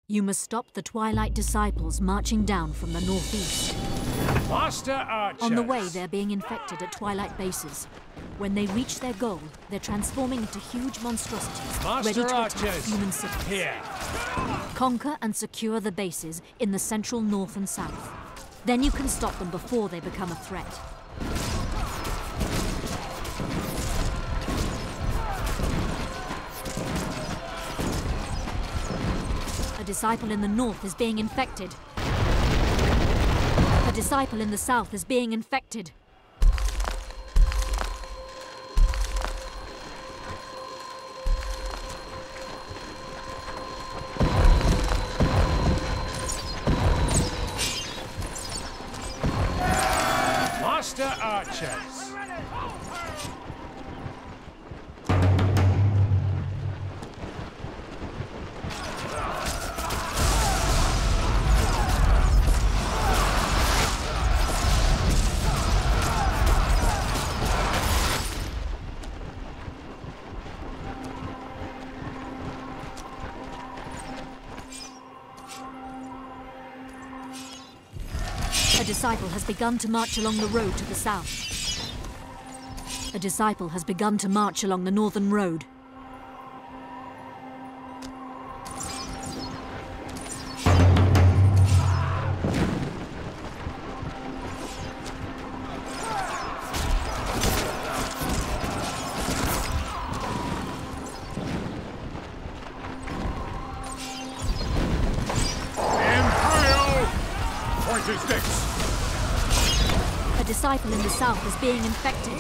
You must stop the Twilight Disciples marching down from the northeast. Master Archers! On the way, they're being infected at Twilight bases. When they reach their goal, they're transforming into huge monstrosities, ready to attack human cities. Here. Conquer and secure the bases in the central north and south. Then you can stop them before they become a threat. A disciple in the north is being infected. A disciple in the south is being infected. Master Archers! A disciple has begun to march along the road to the south. A disciple has begun to march along the northern road. A disciple in the south is being infected.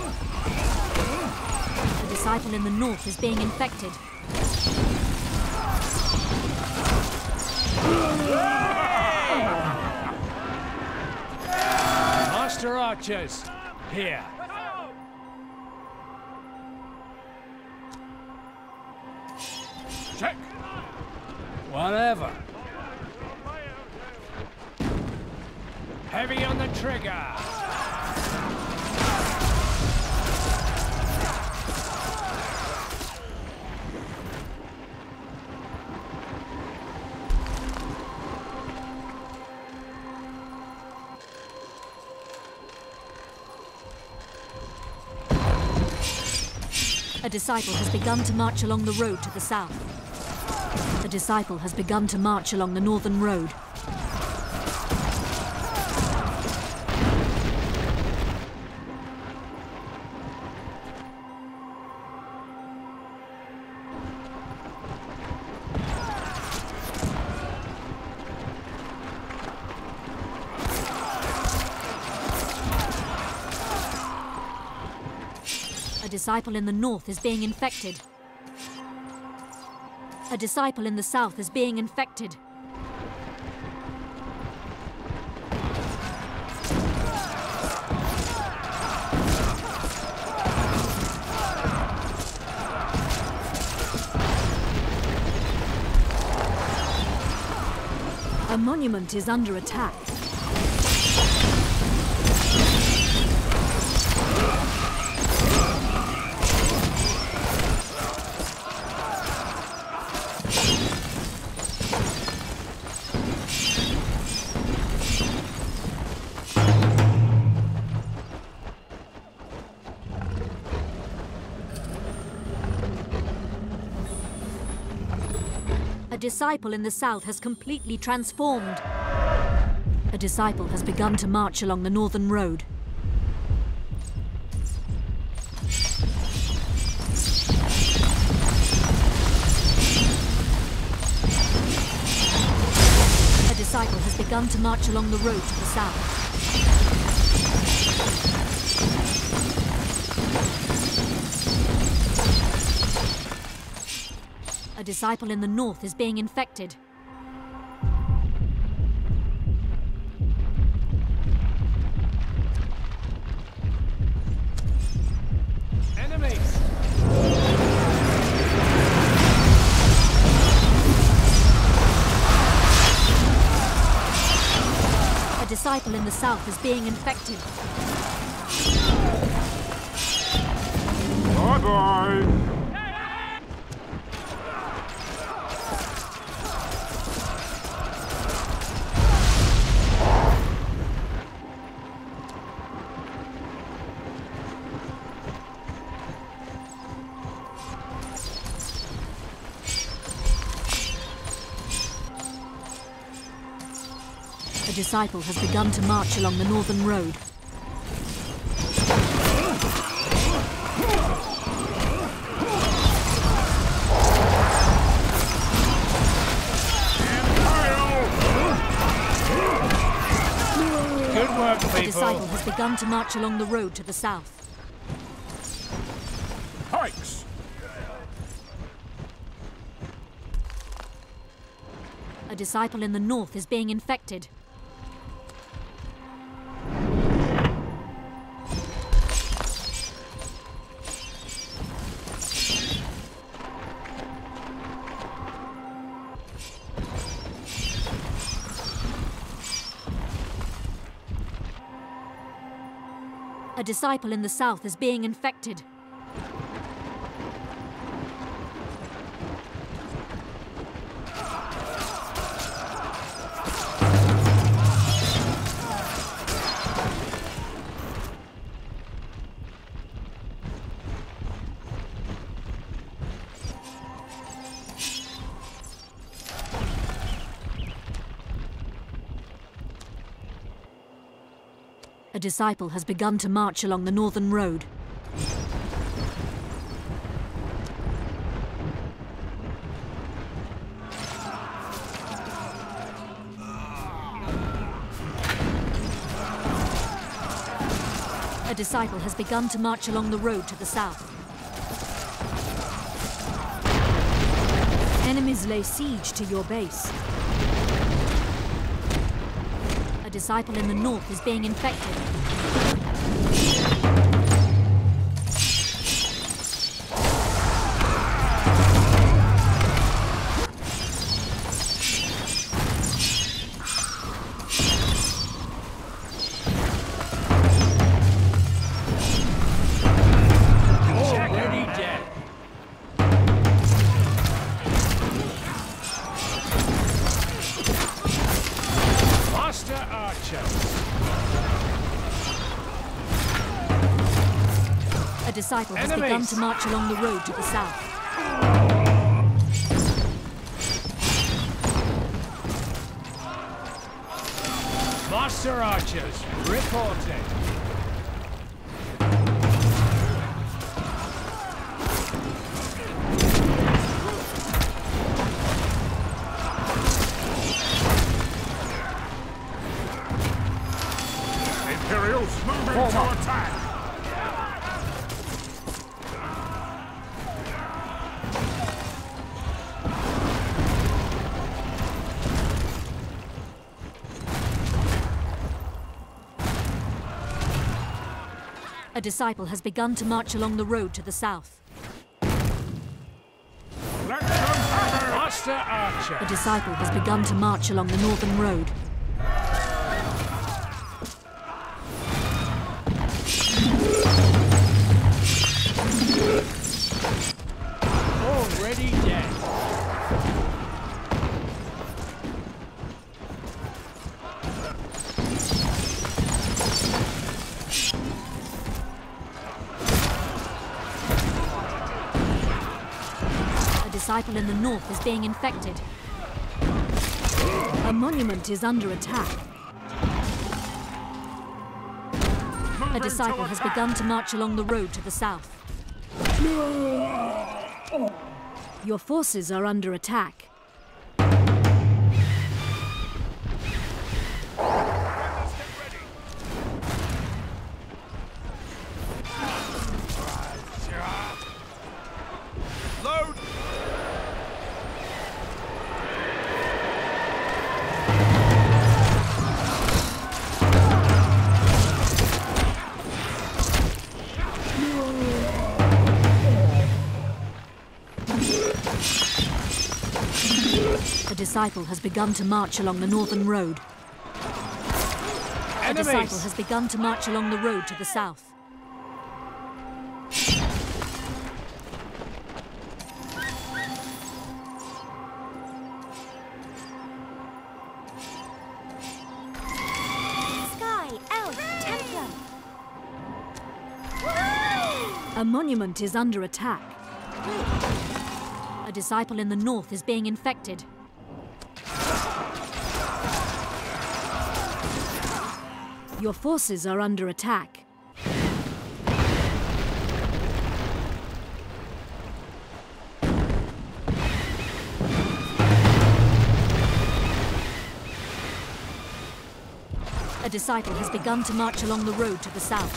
A disciple in the north is being infected. Master Archers, here. Check. Whatever. Heavy on the trigger. A disciple has begun to march along the road to the south. A disciple has begun to march along the northern road. A disciple in the north is being infected. A disciple in the south is being infected. A monument is under attack. A disciple in the south has completely transformed. A disciple has begun to march along the northern road. A disciple has begun to march along the road to the south. A disciple in the north is being infected. Enemies! A disciple in the south is being infected. Bye-bye! A disciple has begun to march along the northern road. Good work, people. A disciple has begun to march along the road to the south. Pikes! A disciple in the north is being infected. A disciple in the south is being infected. A disciple has begun to march along the northern road. A disciple has begun to march along the road to the south. Enemies lay siege to your base. A disciple in the north is being infected. Already dead. Master Archer. A disciple has Enemies! begun to march along the road to the south. Master Archers, reporting. Imperials moving to attack! A disciple has begun to march along the road to the south. Let them have it! Master Archer. A disciple has begun to march along the northern road. Already dead. A disciple in the north is being infected. A monument is under attack. A disciple has begun to march along the road to the south. Your forces are under attack. Load! A disciple has begun to march along the northern road. A disciple Enemies. has begun to march along the road to the south. Sky, Elf, Templar. A monument is under attack. A disciple in the north is being infected. Your forces are under attack. A disciple has begun to march along the road to the south.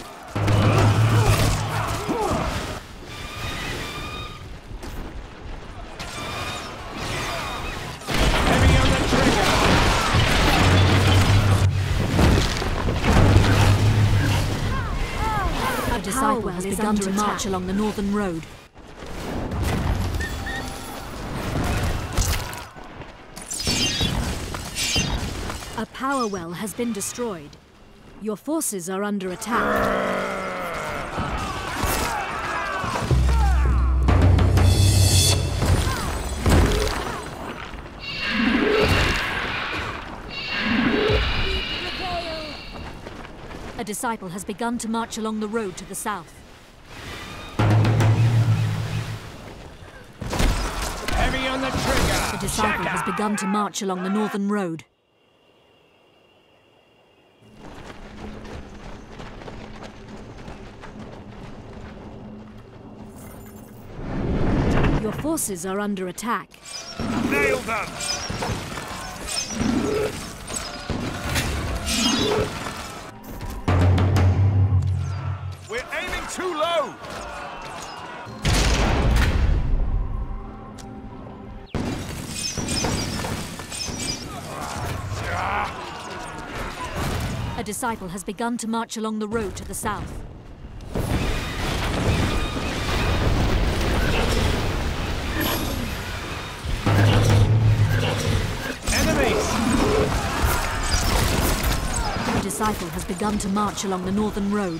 Heavy on the trigger. A disciple has begun to march along the northern road. A power well has been destroyed. Your forces are under attack. A disciple has begun to march along the road to the south. Heavy on the trigger. A disciple has begun to march along the northern road. Your forces are under attack. Nail them! We're aiming too low! A disciple has begun to march along the road to the south. Enemies! A disciple has begun to march along the northern road.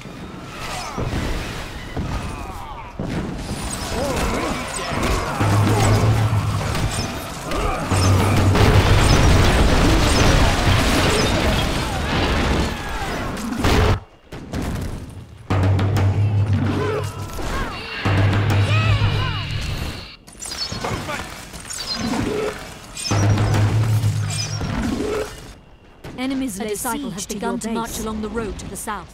A disciple has begun to march along the road to the south.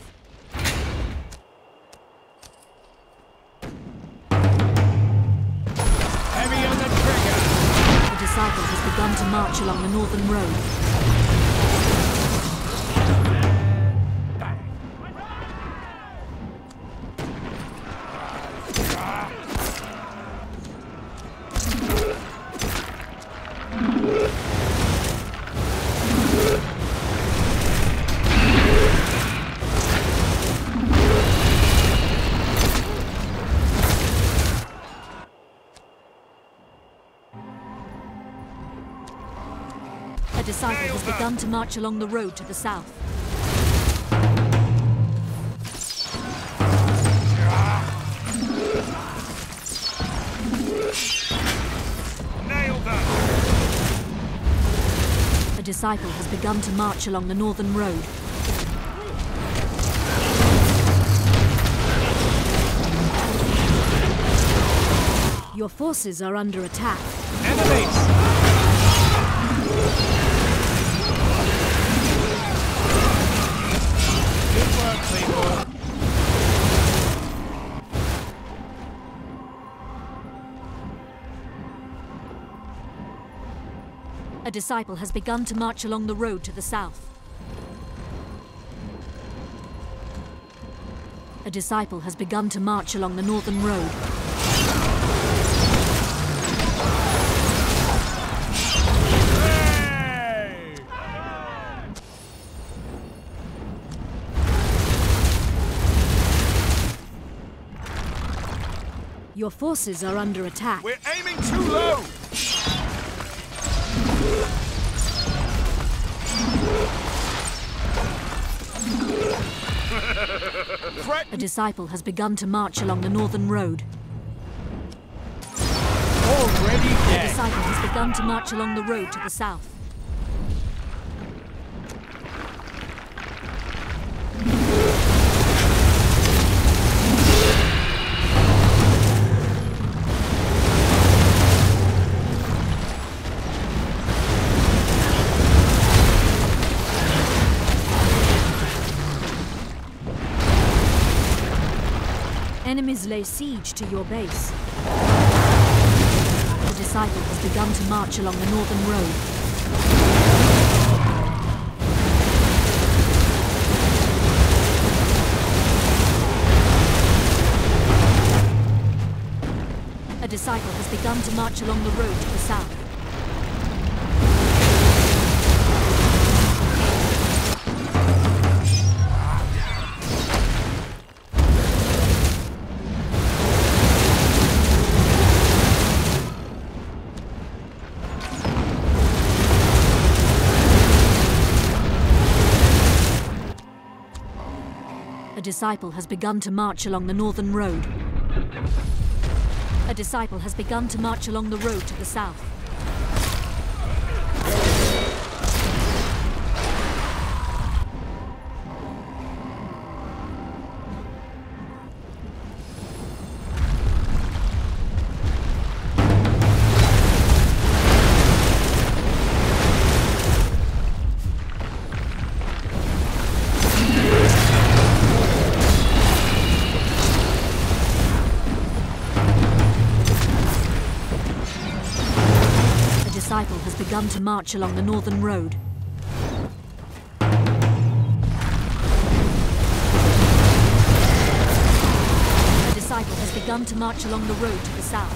Heavy on the trigger. A disciple has begun to march along the northern road. A disciple has begun to march along the road to the south. Nail them! A disciple has begun to march along the northern road. Your forces are under attack. Enemies! Good work, people. A disciple has begun to march along the road to the south. A disciple has begun to march along the northern road. Hey! Your forces are under attack. We're aiming too low! A disciple has begun to march along the northern road. Already A dead. disciple has begun to march along the road to the south. Enemies lay siege to your base. The Disciple has begun to march along the northern road. A Disciple has begun to march along the road to the south. A Disciple has begun to march along the northern road. A Disciple has begun to march along the road to the south. A Disciple has begun to march along the northern road. A Disciple has begun to march along the road to the south.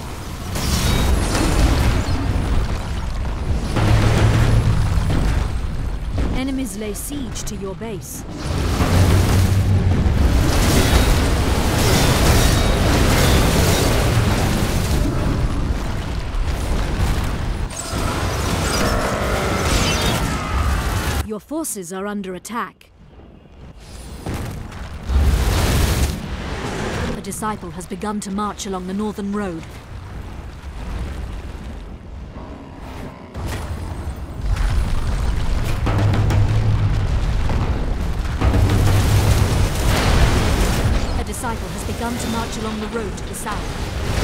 Enemies lay siege to your base. Your forces are under attack. A Disciple has begun to march along the northern road. A Disciple has begun to march along the road to the south.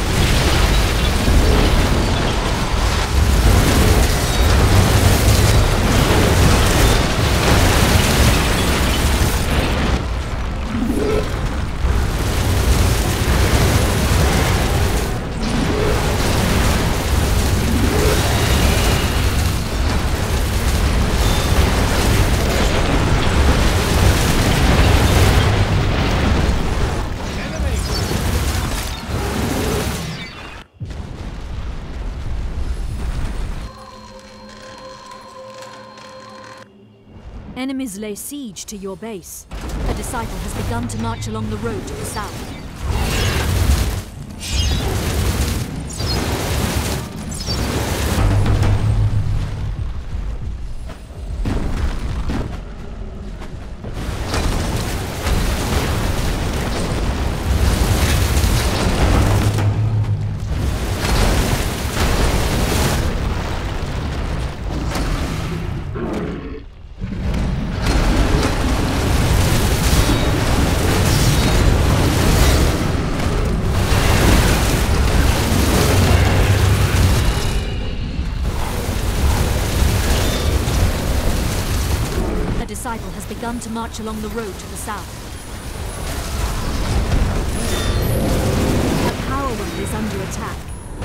Enemies lay siege to your base. A Disciple has begun to march along the road to the south. A Disciple has begun to march along the road to the south. A power wheel is under attack.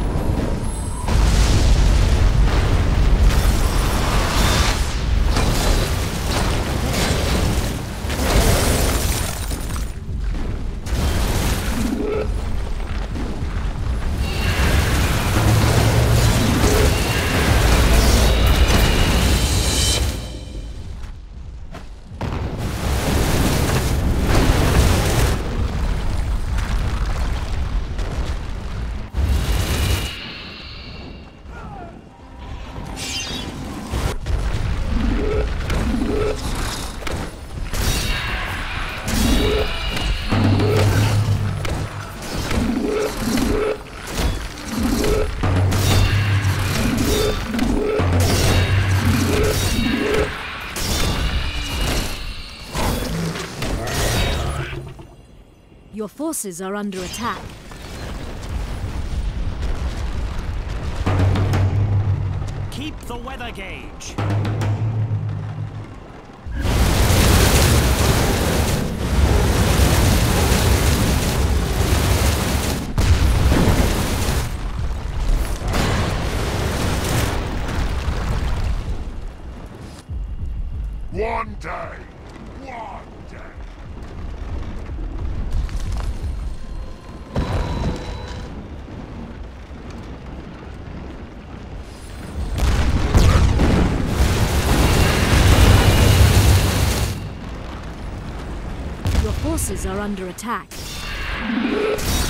Your forces are under attack. Keep the weather gauge. One day. One day. Your forces are under attack.